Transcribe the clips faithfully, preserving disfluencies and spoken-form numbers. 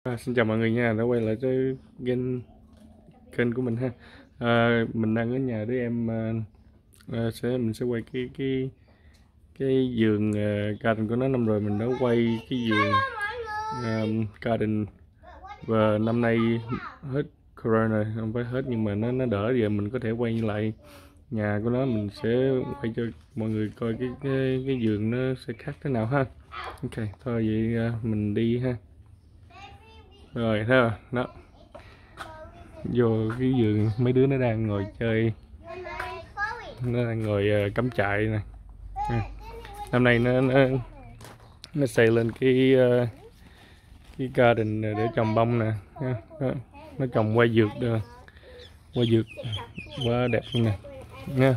À, xin chào mọi người nha, đã quay lại với kênh kênh của mình ha. À, mình đang ở nhà để em à, à, sẽ mình sẽ quay cái cái cái vườn uh, garden của nó. Năm rồi mình đã quay cái vườn uh, garden và năm nay hết corona, không phải hết nhưng mà nó nó đỡ, giờ mình có thể quay lại nhà của nó. Mình sẽ quay cho mọi người coi cái cái, cái vườn nó sẽ khác thế nào ha. Ok, thôi vậy uh, mình đi ha. Rồi thấy không? Đó, vô cái vườn mấy đứa nó đang ngồi chơi, nó đang ngồi uh, cắm trại nè. À, năm nay nó nó, nó xây lên cái uh, cái garden để trồng bông nè. Đó, nó trồng hoa dược được, hoa dược quá đẹp luôn nè nha.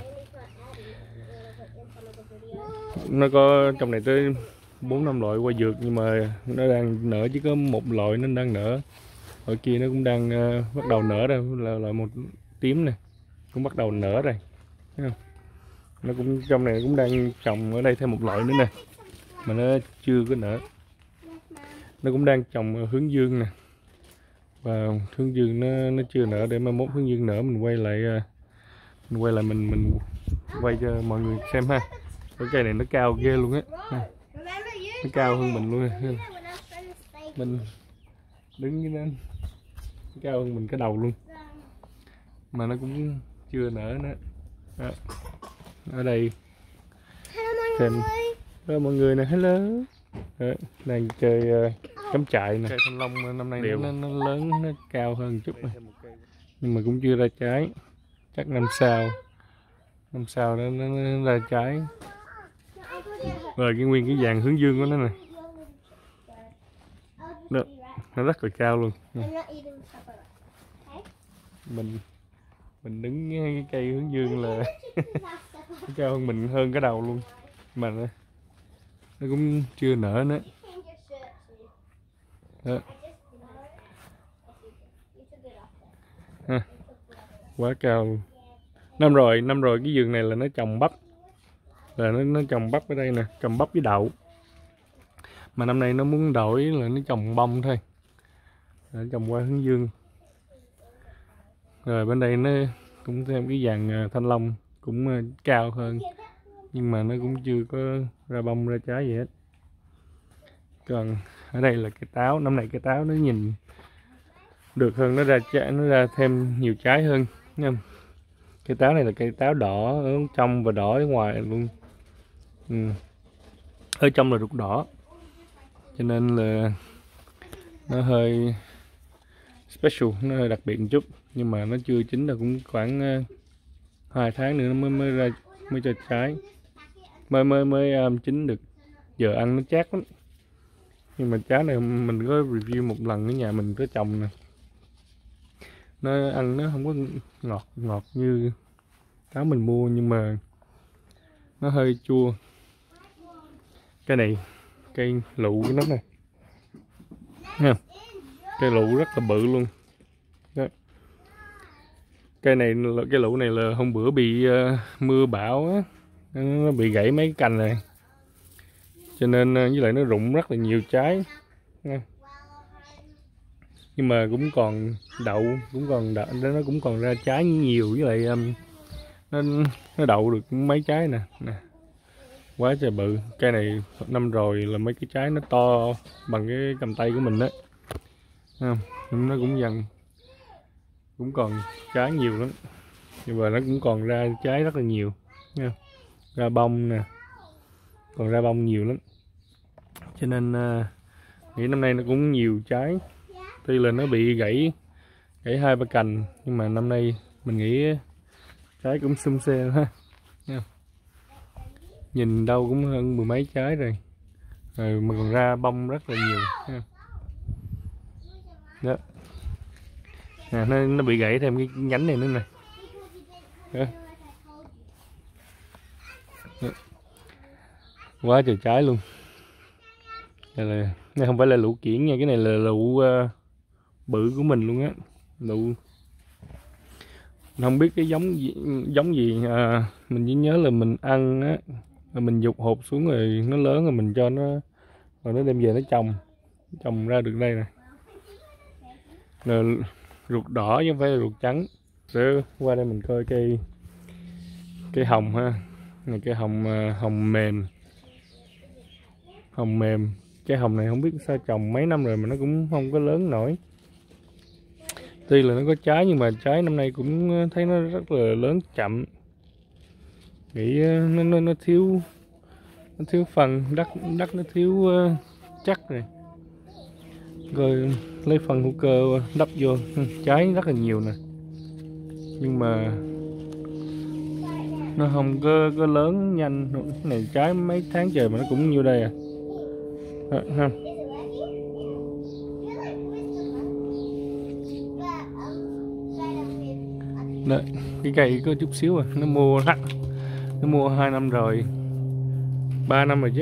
Nó có trong này tới bốn năm loại hoa dược nhưng mà nó đang nở chỉ có một loại nó đang nở. Ở kia nó cũng đang uh, bắt đầu nở rồi, là là một tím này cũng bắt đầu nở rồi. Thấy không? Nó cũng trong này cũng đang trồng ở đây thêm một loại nữa nè mà nó chưa có nở. Nó cũng đang trồng hướng dương nè, và hướng dương nó nó chưa nở, để mà mốt hướng dương nở mình quay lại uh, mình quay lại mình mình quay cho mọi người xem ha. Cái cây này nó cao ghê luôn á, nó cao hơn mình luôn. Mình đứng như nên cao hơn mình cái đầu luôn mà nó cũng chưa nở nữa. Đó. Ở đây thêm đó, mọi người nè, hello. Đó, đang chơi uh, cắm trại nè. Cây thanh long năm nay nó, nó lớn, nó cao hơn một chút này. Nhưng mà cũng chưa ra trái, chắc năm sau năm sau nó, nó, nó ra trái. Rồi cái nguyên cái vàng hướng dương của nó nè, đó, nó rất là cao luôn. mình mình đứng cái cây hướng dương là cao hơn mình hơn cái đầu luôn mà nó, nó cũng chưa nở nữa. Đó. Ha, quá cao luôn. Năm rồi năm rồi cái vườn này là nó trồng bắp, là nó nó trồng bắp ở đây nè, trồng bắp với đậu. Mà năm nay nó muốn đổi là nó trồng bông thôi, nó trồng qua hướng dương. Rồi bên đây nó cũng thêm cái vàng thanh long cũng cao hơn, nhưng mà nó cũng chưa có ra bông ra trái gì hết. Còn ở đây là cây táo, năm nay cây táo nó nhìn được hơn, nó ra trái, nó ra thêm nhiều trái hơn nha. Cây táo này là cây táo đỏ ở trong và đỏ ở ngoài luôn. Ừ. Ở trong là ruột đỏ, cho nên là nó hơi special, nó hơi đặc biệt một chút. Nhưng mà nó chưa chín, là cũng khoảng uh, hai tháng nữa nó mới mới ra mới cho trái, mới mới mới um, chín được. Giờ ăn nó chát lắm. Nhưng mà trái này mình có review một lần ở nhà mình có trồng nè, nó ăn nó không có ngọt ngọt như táo mình mua, nhưng mà nó hơi chua. Cái này cây lụ của nó này nha, cây lụ rất là bự luôn. Đó. Cây này, cái lụ này là hôm bữa bị uh, mưa bão á, nó bị gãy mấy cành này, cho nên uh, với lại nó rụng rất là nhiều trái nha. Nhưng mà cũng còn đậu, cũng còn đậu, nó cũng còn ra trái nhiều, với lại um, nó nó đậu được mấy trái nè nè, quá trời bự. Cây này năm rồi là mấy cái trái nó to bằng cái cầm tay của mình đó, không? Nó cũng dần cũng còn trái nhiều lắm, nhưng mà nó cũng còn ra trái rất là nhiều nha, ra bông nè, còn ra bông nhiều lắm. Cho nên uh, nghĩ năm nay nó cũng nhiều trái. Tuy là nó bị gãy gãy hai ba cành, nhưng mà năm nay mình nghĩ trái cũng xum xê ha nha. Nhìn đâu cũng hơn mười mấy trái rồi, rồi mà còn ra bông rất là nhiều ha. Đó. Nè, nó, nó bị gãy thêm cái nhánh này nữa nè. Đó. Đó. Quá trời trái luôn. Đây là, đây không phải là lũ kiển nha, cái này là lũ uh, bự của mình luôn á. Lũ không biết cái giống gì, giống gì à, mình chỉ nhớ là mình ăn á, rồi mình dục hộp xuống rồi nó lớn rồi mình cho nó, rồi nó đem về nó trồng trồng ra được đây nè. là ruột đỏ chứ không phải là ruột trắng. Để qua đây mình coi cây cây hồng ha, này cây hồng hồng mềm, hồng mềm. Cây hồng này không biết sao trồng mấy năm rồi mà nó cũng không có lớn nổi. Tuy là nó có trái nhưng mà trái năm nay cũng thấy nó rất là lớn chậm. Nghĩ nó nó, nó thiếu nó thiếu phần đất đất nó thiếu uh, chắc rồi. Rồi lấy phần hữu cơ đắp vô, trái rất là nhiều nè. Nhưng mà nó không có, có lớn nhanh. Cái này trái mấy tháng trời mà nó cũng như đây à. Đó, ha. Đấy, cái cây có chút xíu à, nó mua nó mua hai năm rồi, ba năm rồi chứ,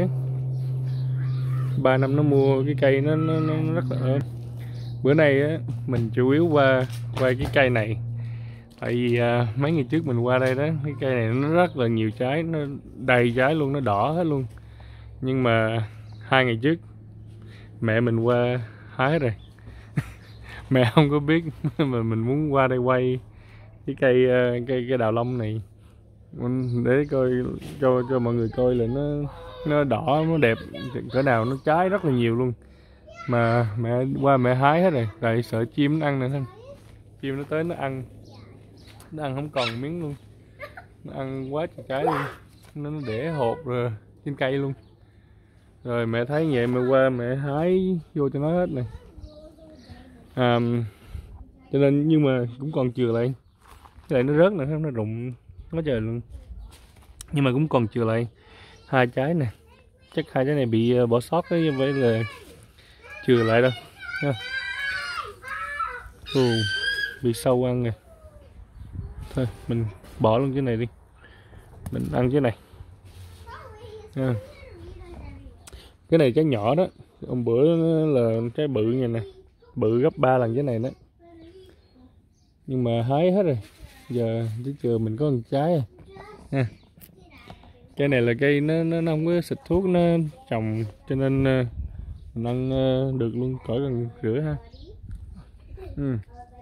ba năm nó mua cái cây nó nó, nó rất là ớn. Bữa nay á mình chủ yếu qua qua cái cây này, tại vì à, mấy ngày trước mình qua đây đó, cái cây này nó rất là nhiều trái, nó đầy trái luôn, nó đỏ hết luôn. Nhưng mà hai ngày trước mẹ mình qua hái rồi. Mẹ không có biết mà mình muốn qua đây quay cái cây cây cây đào long này để coi cho cho mọi người coi là nó nó đỏ, nó đẹp cỡ nào, nó trái rất là nhiều luôn. Mà mẹ qua mẹ hái hết rồi, tại sợ chim nó ăn nữa thôi. Chim nó tới nó ăn, nó ăn không còn miếng luôn, nó ăn quá trời trái luôn, nó, nó để hột rồi trên cây luôn. Rồi mẹ thấy vậy mẹ qua mẹ hái vô cho nó hết này. À, cho nên nhưng mà cũng còn chừa lại, cái này nó rớt nữa, nó rụng quá trời luôn. Nhưng mà cũng còn chừa lại hai trái nè, chắc hai trái này bị bỏ sót đấy, chứ không phải là chừa lại đâu. Ồ, bị sâu ăn nè. Thôi mình bỏ luôn cái này đi, mình ăn cái này. À, cái này trái nhỏ đó, hôm bữa là trái bự như nè, bự gấp ba lần cái này đó. Nhưng mà hái hết rồi, giờ chỉ chờ mình có một trái à. À, cây này là cây nó, nó nó không có xịt thuốc, nó trồng cho nên mình ăn được luôn, khỏi cần rửa ha. Ừ.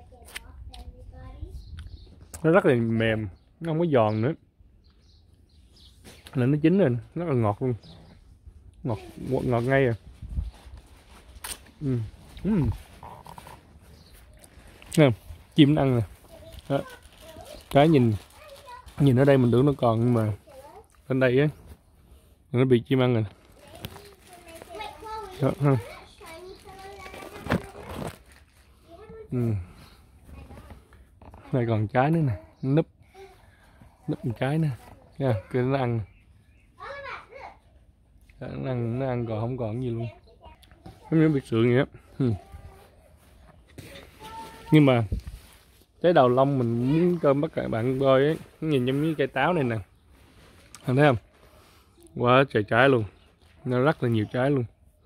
Nó rất là mềm, nó không có giòn nữa, là nó chín rồi, rất là ngọt luôn, ngọt ngọt, ngọt ngay à. Ừ. Ừ. Nè, chim nó ăn nè. Đó. Cái nhìn nhìn ở đây mình tưởng nó còn, nhưng mà bên đây á nó bị chim ăn rồi. Đó, ha. Ừ. Đây còn trái nữa nè, núp núp một trái nữa nha, kia nó ăn. Đó, nó ăn nó ăn còn không còn gì luôn, giống như bị sượng vậy á. Ừ. Nhưng mà trái đào long mình muốn cho các bạn bạn coi ấy, nhìn giống như cây táo này nè, thấy không, quá trời trái luôn, nó rất là nhiều trái luôn.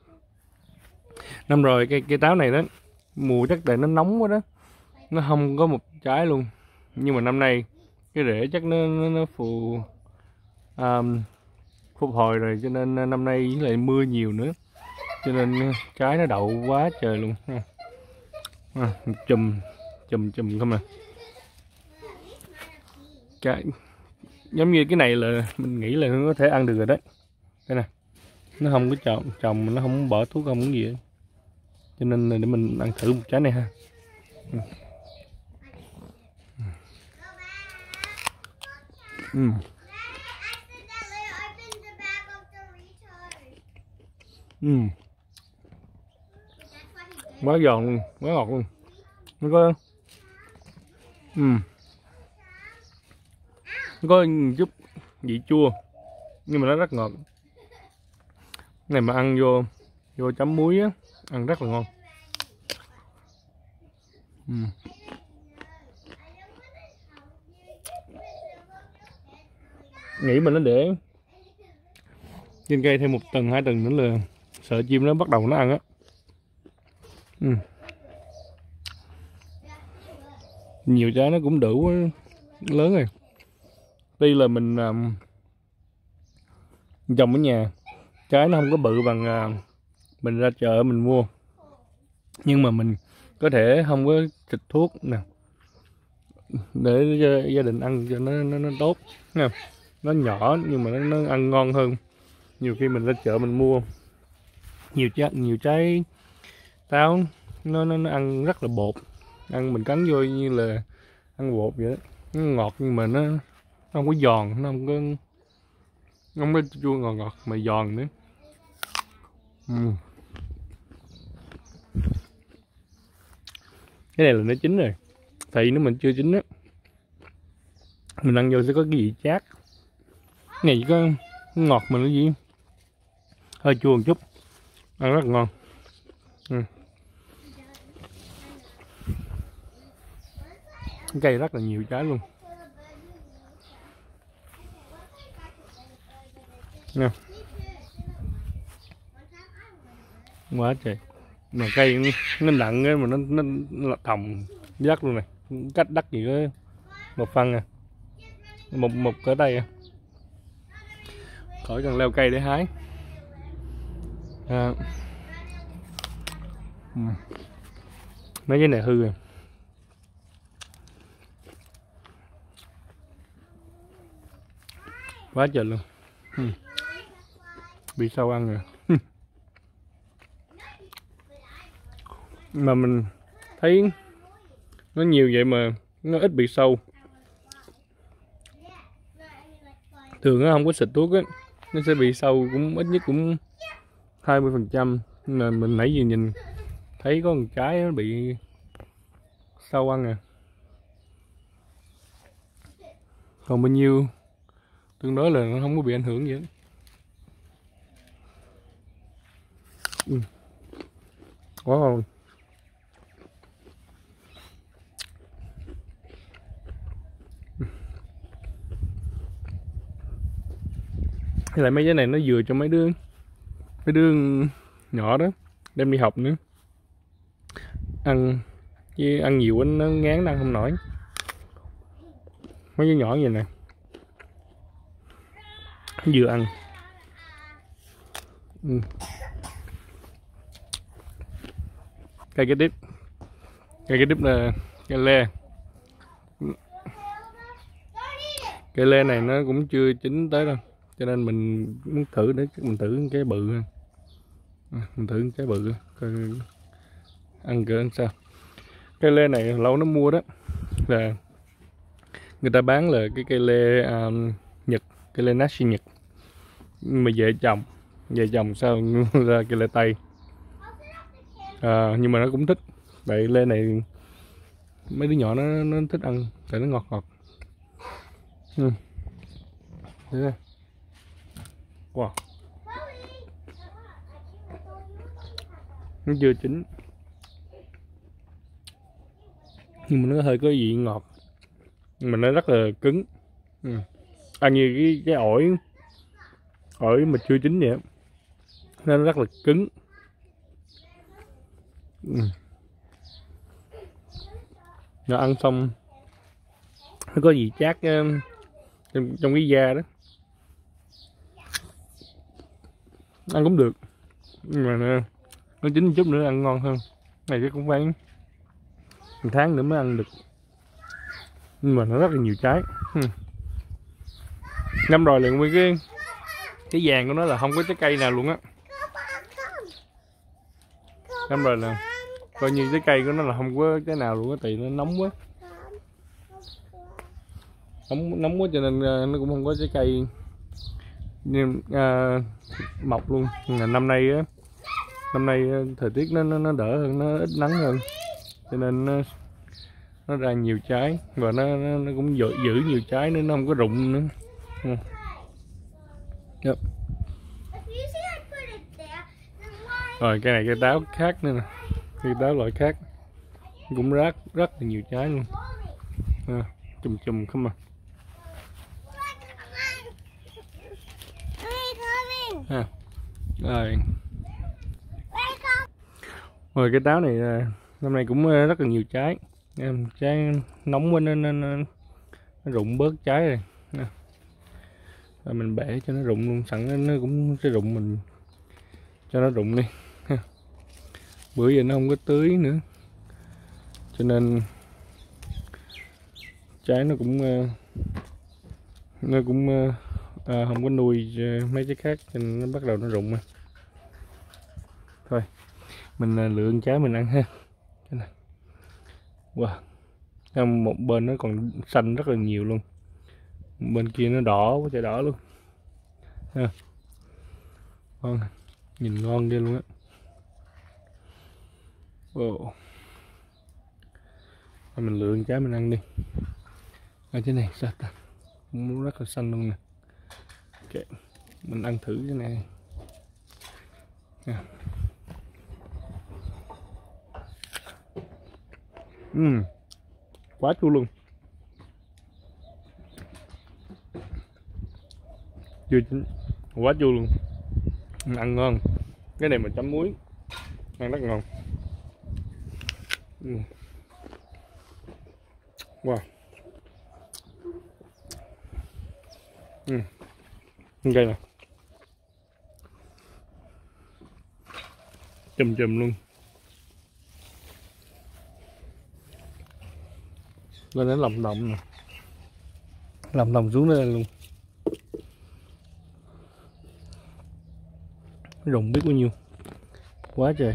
Năm rồi cây cây táo này đó, mùa chắc tại nó nóng quá đó, nó không có một trái luôn. Nhưng mà năm nay cái rễ chắc nó nó, nó phù um, phục hồi rồi, cho nên năm nay với lại mưa nhiều nữa, cho nên trái nó đậu quá trời luôn. À, chùm chùm chùm không à. Cái giống như cái này là mình nghĩ là nó có thể ăn được rồi đấy. Đây nè, nó không có trồng trồng nó không bỏ thuốc không có gì hết. Cho nên là để mình ăn thử một trái này ha. Ừ. Ừ. Ừ. Quá giòn luôn, quá ngọt luôn. Nó có ừ. Nó có chút vị chua nhưng mà nó rất ngọt. Cái này mà ăn vô vô chấm muối á, ăn rất là ngon. Ừ. Nghĩ mà nó để trên cây thêm một tầng hai tầng nữa là sợ chim nó bắt đầu nó ăn á. Ừ. Nhiều trái nó cũng đủ lớn rồi. Tuy là mình um, trồng ở nhà, trái nó không có bự bằng uh, mình ra chợ mình mua, nhưng mà mình có thể không có xịt thuốc nè, để cho gia đình ăn cho nó nó, nó tốt nha. Nó nhỏ nhưng mà nó, nó ăn ngon hơn. Nhiều khi mình ra chợ mình mua nhiều trái nhiều trái táo, nó nó, nó ăn rất là bột, ăn mình cắn vô như là ăn bột vậy đó. Nó ngọt nhưng mà nó, nó không có giòn, nó không có nó không có chua ngọt ngọt mà giòn nữa. uhm. Cái này là nó chín rồi, tại nếu mình chưa chín á mình ăn vô sẽ có cái vị chát. Cái này chỉ có ngọt mà nó gì hơi chua một chút, ăn rất là ngon. uhm. Cây rất là nhiều trái luôn nha, quá trời. Mà cây nó nặng á, mà nó nó, nó thòng rác luôn này, cách đắt gì đó một phân à, một một cỡ tay à. Khỏi cần leo cây để hái à. Mấy cái này hư rồi, quá trời luôn. ừ. Bị sâu ăn rồi. Mà mình thấy nó nhiều vậy mà nó ít bị sâu. Thường nó không có xịt thuốc á, nó sẽ bị sâu cũng ít nhất cũng hai mươi phần trăm. Là mình nãy giờ nhìn thấy có một trái nó bị sâu ăn à, còn bao nhiêu tương đối là nó không có bị ảnh hưởng gì hết. ừ. Quá ngon. Hay là mấy cái này nó vừa cho mấy đứa mấy đứa nhỏ đó đem đi học nữa, ăn chứ ăn nhiều quá nó ngán ăn không nổi. Mấy đứa nhỏ vậy nè vừa ăn. ừ. Cây cái đít, cây cái đít là cây lê. Cây lê này nó cũng chưa chín tới đâu, cho nên mình muốn thử để mình thử cái bự. À, mình thử cái bự coi ăn cỡ ăn sao. Cây lê này lâu nó mua đó là người ta bán là cái cây lê um, Nhật, cây lê nashi Nhật, mà về trồng về trồng sao ra cây lê Tây. À, nhưng mà nó cũng thích, tại lê này mấy đứa nhỏ nó nó thích ăn tại nó ngọt ngọt. ừ. Wow, nó chưa chín nhưng mà nó hơi có vị ngọt, nhưng mà nó rất là cứng. ừ. Ăn như cái cái ổi ổi mà chưa chín vậy, nó rất là cứng. ừ. Nó ăn xong nó có vị chát uh, trong, trong cái da đó, ăn cũng được, nhưng mà nó, nó chín một chút nữa ăn ngon hơn. Này chứ cũng phải một tháng nữa mới ăn được, nhưng mà nó rất là nhiều trái. ừ. Năm rồi là nguyên cái cái vàng của nó là không có trái cây nào luôn á. Năm rồi là coi như trái cây của nó là không có cái nào luôn á, tại nó nóng quá, nóng nóng quá cho nên nó cũng không có trái cây nhưng à, mọc luôn. Nhưng mà năm nay á, năm nay thời tiết nó nó đỡ hơn, nó ít nắng hơn, cho nên nó, nó ra nhiều trái và nó nó, nó cũng giữ, giữ nhiều trái nữa, nó không có rụng nữa. ừ. Yep. Rồi cái này cây táo khác nữa nè, cây táo loại khác cũng rác rất là nhiều trái luôn. À, chùm chùm không à. À, rồi. Rồi cái táo này năm nay cũng rất là nhiều trái, trái nóng quá nên nó, nó, nó rụng bớt trái rồi. Rồi mình bẻ cho nó rụng luôn, sẵn nó cũng sẽ rụng, mình cho nó rụng đi. Bữa giờ nó không có tưới nữa, cho nên trái nó cũng nó cũng à, không có nuôi mấy trái khác cho nên nó bắt đầu nó rụng. Thôi mình lựa trái mình ăn ha. Cái này. Wow, một bên nó còn xanh rất là nhiều luôn, bên kia nó đỏ quá trời đỏ luôn ha. Ngon, nhìn ngon ghê luôn á. Wow. Mình lựa trái mình ăn đi. Ở cái này sao ta, cũng rất là xanh luôn nè. Ok, mình ăn thử cái này nha. Uhm, quá chua luôn, chưa chín, quá chua luôn, ăn ngon. Cái này mà chấm muối ăn rất ngon. Uhm. Wow. Uhm. Cây này chùm chùm luôn, lên đến lòng đồng nè, lòng đồng xuống đây luôn, rụng biết bao nhiêu, quá trời.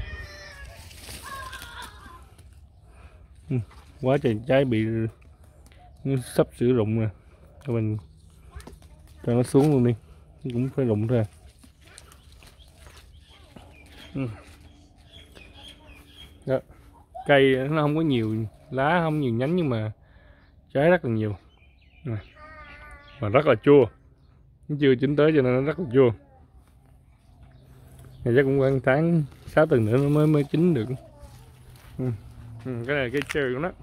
Ừ, quá trời trái bị sắp sửa rụng nè, cho mình cho nó xuống luôn đi, cũng phải rụng ra. Ừ. Đó. Cây nó không có nhiều lá, không nhiều nhánh nhưng mà trái rất là nhiều và rất là chua, nó chưa chín tới cho nên nó rất là chua. Này chắc cũng khoảng tháng sáu tuần nữa nó mới mới chín được. Ừ. Ừ, cái này là cây cherry của nó.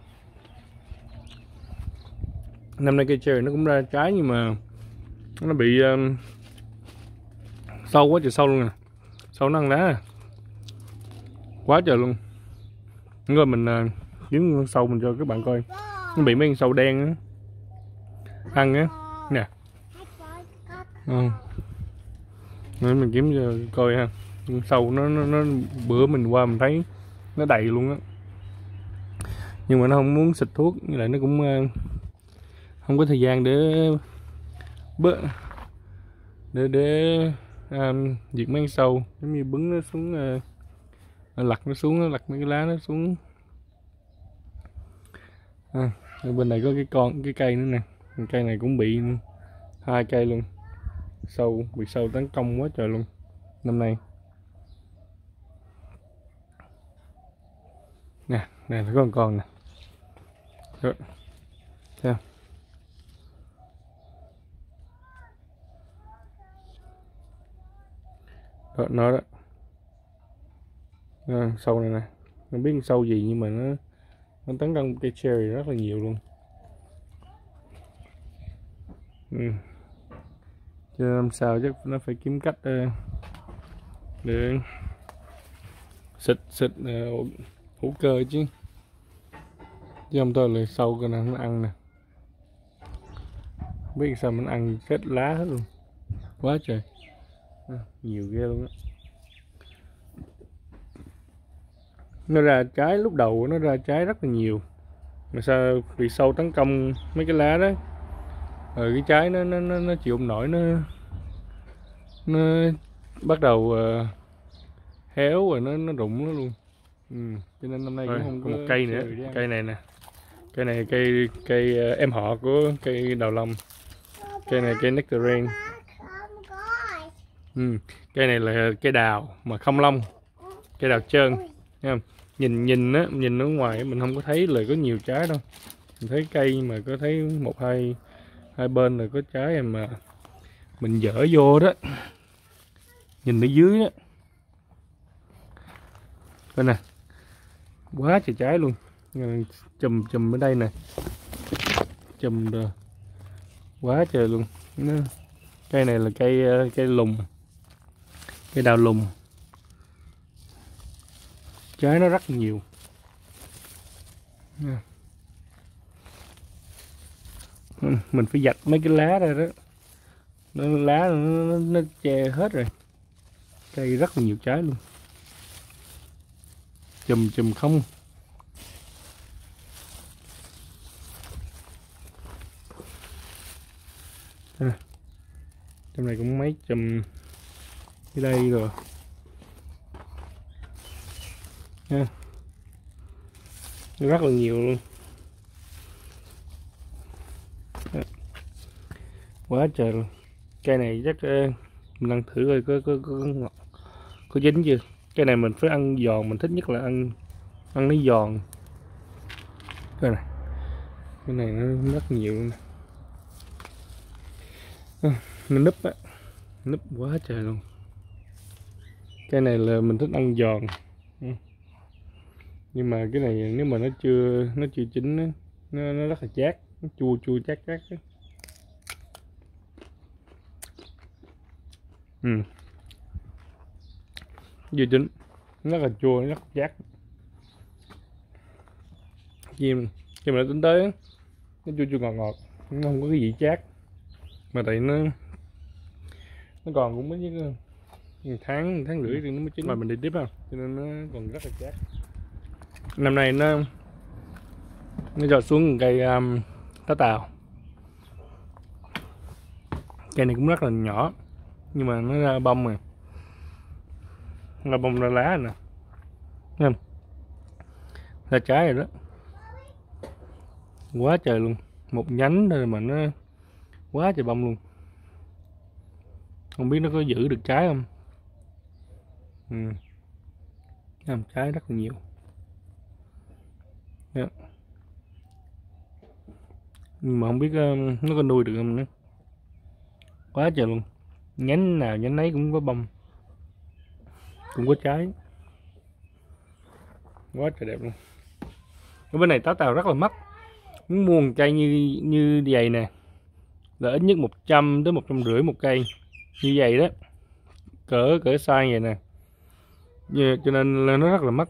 Năm nay cây cherry nó cũng ra trái nhưng mà nó bị um, sâu quá trời sâu luôn nè, sâu nó ăn lá à. Quá trời luôn. Rồi mình uh, kiếm con sâu mình cho các bạn coi, nó bị mấy con sâu đen á ăn á nè. Ừ. Nên mình kiếm cho coi ha, con sâu nó, nó nó bữa mình qua mình thấy nó đầy luôn á, nhưng mà nó không muốn xịt thuốc, với lại nó cũng uh, không có thời gian để bớt để để um, diệt mấy con sâu, giống như bứng nó xuống, uh, lặt nó xuống, nó lặt mấy cái lá nó xuống. À, bên này có cái con cái cây nữa nè, cây này cũng bị hai cây luôn, sâu bị sâu tấn công quá trời luôn năm nay nè. Nè có con con nè. Rồi. Thấy không? Đó, nó đó. À, sâu này nè, không biết sâu gì nhưng mà nó nó tấn công cây cherry rất là nhiều luôn. Ừ. Cho nên làm sao chắc nó phải kiếm cách uh, để xịt xịt uh, hữu cơ chứ, chứ không thôi là sâu cái nào nó ăn nè, không biết sao mình ăn chết lá hết luôn, quá trời à, nhiều ghê luôn á. Nó ra trái lúc đầu nó ra trái rất là nhiều, mà sao bị sâu tấn công mấy cái lá đó, rồi cái trái nó nó nó, nó chịu không nổi, nó nó bắt đầu uh, héo rồi nó nó rụng nó luôn. Ừ. Cho nên năm nay rồi, cũng không có một cây nữa, cây này nè, cây này cây cây uh, em họ của cây đào long, cây này cây nectarine. Ừ. Cây này là cây đào mà không lông, cây đào trơn, thấy không? Nhìn nhìn á, nhìn ở ngoài mình không có thấy là có nhiều trái đâu, mình thấy cây mà có thấy một hai hai bên là có trái mà mình dở vô đó, nhìn ở dưới đó, coi nè, quá trời trái luôn, chùm chùm ở đây nè, chùm rồi, quá trời luôn. Nó, cây này là cây cây lùng, cây đào lùng, trái nó rất nhiều. Mình phải vạch mấy cái lá ra đó, nó lá nó, nó, nó che hết rồi, cây rất là nhiều trái luôn, chùm chùm không. À, trong này cũng mấy chùm cái đây rồi nha, rất là nhiều luôn. Đó. Quá trời luôn. Cây này chắc uh, mình ăn thử coi có có có ngọt, có dính chưa. Cái này mình phải ăn giòn, mình thích nhất là ăn ăn nó giòn. Cái này cái này nó rất nhiều luôn nè. À, nó núp á, núp quá trời luôn. Cái này là mình thích ăn giòn. Ừ. Nhưng mà cái này nếu mà nó chưa nó chưa chín nó nó, nó rất là chát, nó chua chua chát chát ấy. Ừ. Vừa chín rất là chua, rất là chát. Chim chim lại tính tới nó chua chua ngọt ngọt, nó không có cái gì chát, mà tại nó nó còn cũng mới với một tháng một tháng rưỡi thì nó mới chín mà mình đi tiếp không, cho nên nó còn rất là chát. Năm nay nó nó cho xuống cây um, tá tàu. Cây này cũng rất là nhỏ nhưng mà nó ra bông rồi, ra bông ra lá rồi nè, thấy không? Ra trái rồi đó, quá trời luôn. Một nhánh thôi mà nó quá trời bông luôn, không biết nó có giữ được trái không. Ừ. Làm trái rất là nhiều. Đó. Nhưng mà không biết uh, nó có nuôi được không nữa. Quá trời luôn, nhánh nào nhánh ấy cũng có bông, cũng có trái, quá trời đẹp luôn. Ở bên này táo tàu rất là mắc, muốn mua một cây như như vậy nè là ít nhất một trăm tới một trăm rưỡi một cây như vậy đó, cỡ cỡ size vậy nè. Yeah, cho nên là nó rất là mắc.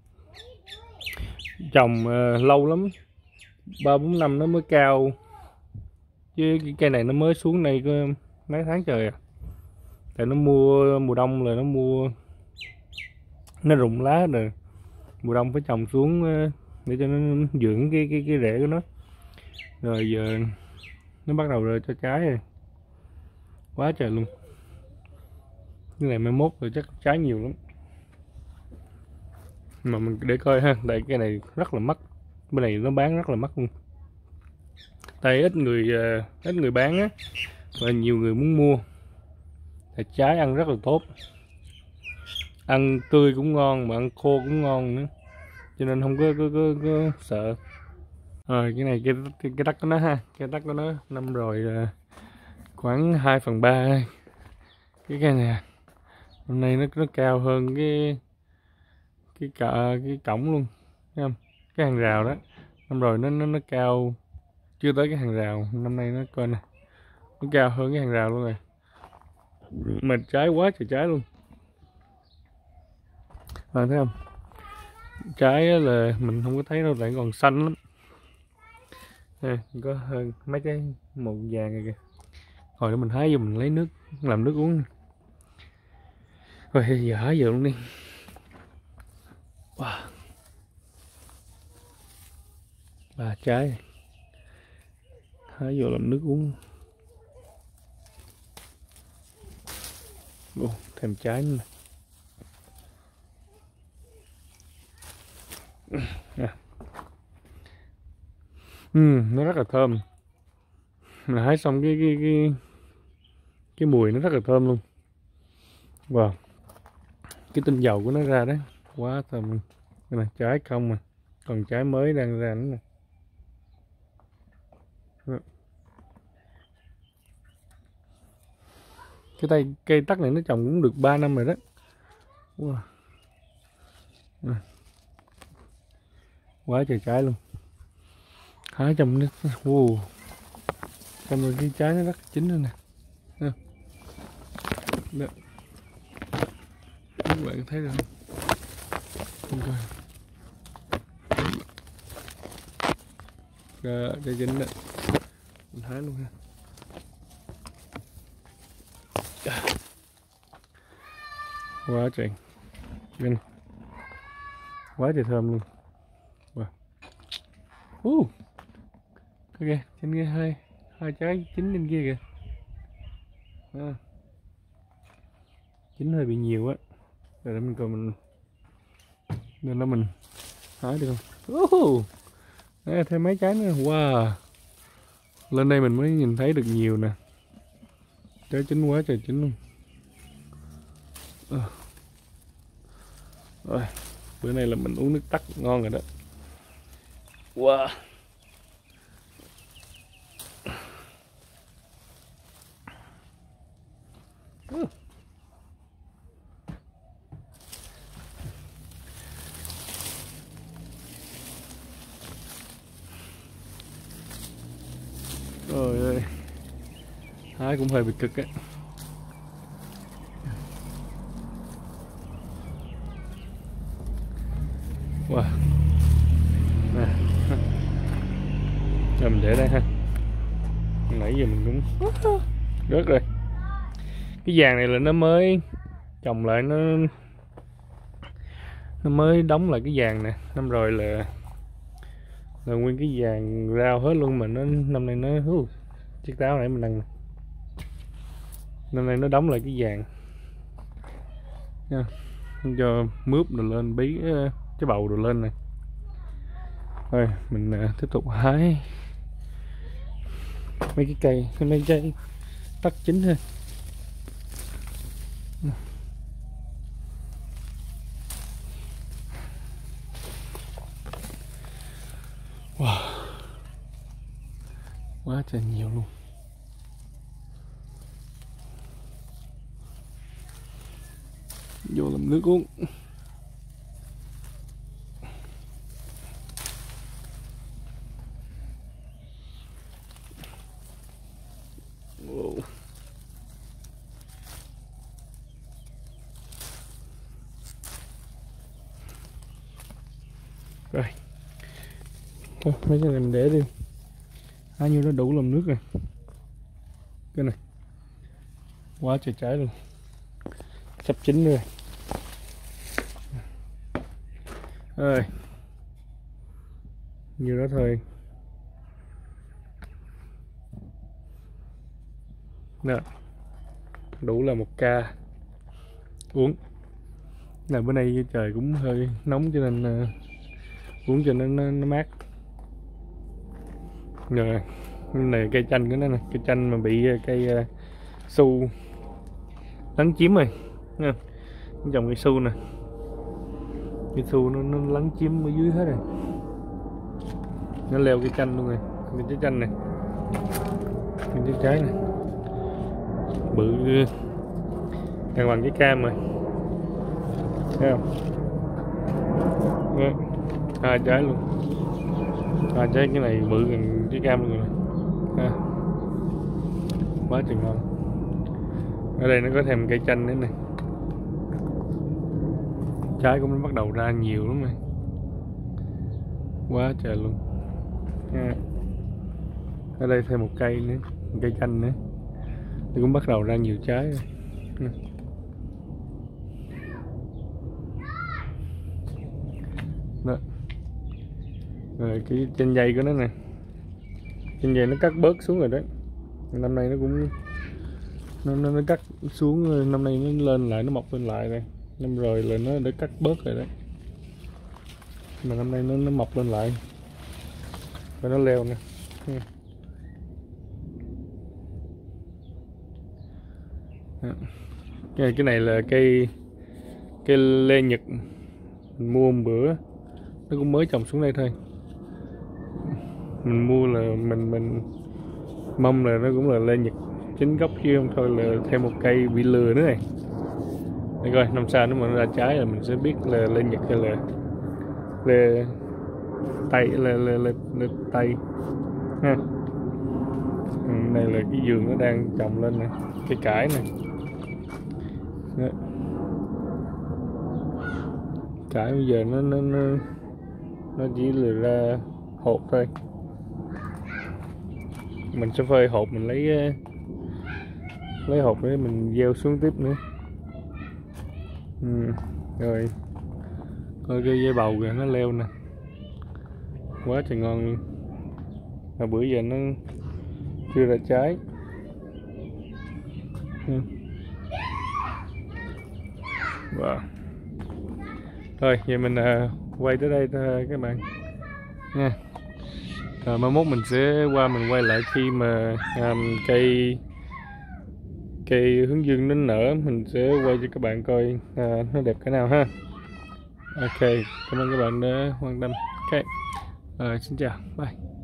Trồng uh, lâu lắm, ba bốn năm nó mới cao, chứ cái cây này nó mới xuống đây có mấy tháng trời à. Tại nó mua mùa đông là nó mua nó rụng lá rồi, mùa đông phải trồng xuống uh, để cho nó dưỡng cái cái cái rễ của nó, rồi giờ nó bắt đầu rồi cho trái rồi, quá trời luôn. Cái này mai mốt rồi chắc trái nhiều lắm, mà mình để coi ha. Tại cái này rất là mắc, bên này nó bán rất là mắc luôn, tại ít người ít người bán á, và nhiều người muốn mua. Tại trái ăn rất là tốt, ăn tươi cũng ngon mà ăn khô cũng ngon nữa, cho nên không có có, có, có sợ. Rồi cái này cái cái, cái đất của nó ha, cái đất của nó năm rồi khoảng hai phần ba cái cây này. Hôm nay nó nó cao hơn cái cái cả cái cổng luôn, thấy không? Cái hàng rào đó năm rồi nó nó nó cao chưa tới cái hàng rào, năm nay nó coi nè, nó cao hơn cái hàng rào luôn rồi, mà trái quá trời trái luôn. À, thấy không? Trái là mình không có thấy đâu, lại còn xanh lắm. À, có hơn mấy cái màu vàng này kìa. Hồi đó mình hái vô mình lấy nước làm nước uống. Rồi giờ hái vô luôn đi. Wow. Ba trái hái vô làm nước uống. Ồ, thêm trái nữa. À. Ừ, nó rất là thơm. Mình hái xong cái cái cái cái mùi nó rất là thơm luôn. Wow. Cái tinh dầu của nó ra đấy, quá thơm luôn. Đây này, trái không mà, còn trái mới đang ra nữa nè. Cái tay cây tắc này nó trồng cũng được ba năm rồi đó. Wow. À. Quá trời trái luôn. Hái trong nó, wow. Trong rồi cái trái nó rất chín luôn nè. Đó. Các bạn thấy được không? Coi. Rồi, cây chín đó. Mình hái luôn ha. Quá trời. Bên. Quá trời thơm luôn. Wow. Uh. Ok, trên kia hai hai trái chín trên kia kìa. À, chín hơi bị nhiều á, rồi để mình coi mình nên đó mình hái được không. Uh, à, thêm mấy trái nữa. Wow, lên đây mình mới nhìn thấy được nhiều nè, trái chín quá trời chín luôn. À. Rồi bữa nay là mình uống nước tắc ngon rồi đó. Wow. Uh. Trời ơi, hái cũng hơi bị cực á. Wow. Nè. Rồi mình để đây ha. Nãy giờ mình cũng rớt rồi. Cái vàng này là nó mới trồng lại, nó nó mới đóng lại cái vàng nè. Năm rồi là là nguyên cái vàng rau hết luôn, mà nó năm nay nó uh, chiếc táo nãy mình ăn, năm nay nó đóng lại cái vàng nha, cho mướp đồ lên, bí cái bầu đồ lên này. Thôi mình uh, tiếp tục hái mấy cái cây, mấy trái tắc chín thôi. Wow, quá trời nhiều luôn. Vô làm nước uống. Wow. Rồi thôi mấy cái này mình để đi, bao nhiêu đó đủ làm nước rồi. Cái này quá trời trái luôn, sắp chín rồi. Ơi, nhiêu đó thôi. Nè, đủ là một ca uống. Là bữa nay trời cũng hơi nóng cho nên uh, uống cho nó, nó, nó mát. Rồi này cây chanh của nó nè, cây chanh mà bị cây uh, su lấn chiếm rồi nha. Trồng cây su nè, cây su nó, nó lấn chiếm ở dưới hết rồi, nó leo cây chanh luôn rồi. Cái trái chanh này, cái trái trái này bự càng bằng cái cam rồi, thấy không? Hai trái luôn, hai trái, cái này bự gần trái cam luôn rồi. À, quá trời ngon. Ở đây nó có thêm cây chanh nữa này, trái cũng nó bắt đầu ra nhiều lắm này, quá trời luôn. À, ở đây thêm một cây nữa, một cây chanh nữa, thì cũng bắt đầu ra nhiều trái rồi. Đó. Rồi cái trên dây của nó nè, trên dây nó cắt bớt xuống rồi đấy, năm nay nó cũng nó, nó, nó cắt xuống, năm nay nó lên lại, nó mọc lên lại đây. Năm rồi là nó đã cắt bớt rồi đấy, mà năm nay nó, nó mọc lên lại và nó leo nè. Cái, cái này là cây cây lê Nhật, mình mua một bữa, nó cũng mới trồng xuống đây thôi. Mình mua là mình mình mong là nó cũng là lê Nhật chính gốc, chứ không thôi là thêm một cây bị lừa nữa này. Để coi năm sau nếu mà nó ra trái là mình sẽ biết là lê Nhật hay là lê Tây, lê lê lê, lê Tây ha. Đây là cái vườn nó đang trồng lên nè, cây cải này. Đó. Cải bây giờ nó nó nó nó chỉ là ra hột thôi, mình sẽ phơi hột, mình lấy lấy hột để mình gieo xuống tiếp nữa. Ừ. Rồi coi cái dây bầu kìa, nó leo nè, quá trời ngon luôn. Mà bữa giờ nó chưa ra trái. Wow. Rồi vậy mình uh, quay tới đây thôi các bạn nha. Rồi mai mốt mình sẽ qua mình quay lại khi mà um, cây cây hướng dương nó nở, mình sẽ quay cho các bạn coi uh, nó đẹp cái nào ha. Ok, cảm ơn các bạn đã quan tâm. Ok, uh, xin chào, bye.